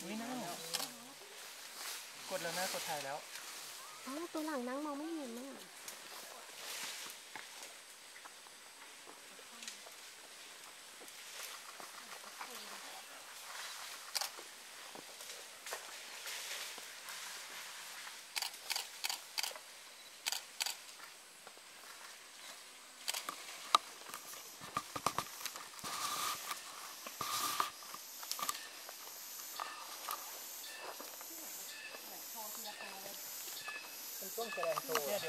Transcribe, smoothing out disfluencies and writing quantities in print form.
วินั่งกดแล้วนะกดถ่ายแล้วอ๋อตัวหลังนั่งมองไม่เห็นน่ะต้องแสดงตัว